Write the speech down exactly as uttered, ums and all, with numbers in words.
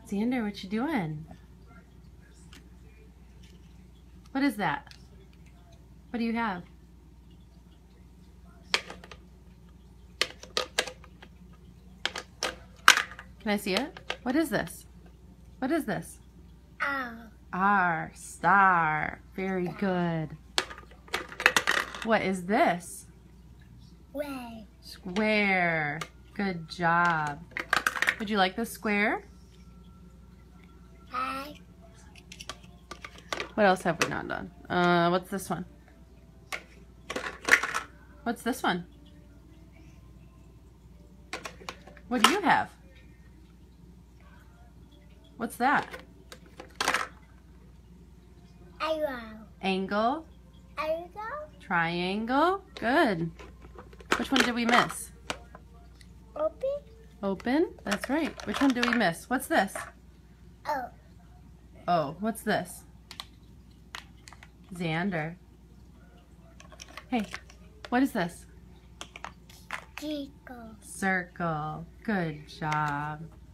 Zander, what you doing? What is that? What do you have? Can I see it? What is this? What is this? R. R. Star. Very good. What is this? Way. Square. Good job. Would you like this square? I. What else have we not done? Uh, what's this one? What's this one? What do you have? What's that? Arrow. Angle. Arrow. Triangle. Good. Which one did we miss? Open. Open. That's right. Which one did we miss? What's this? Oh. Oh, what's this? Zander. Hey, what is this? Circle. Circle. Good job.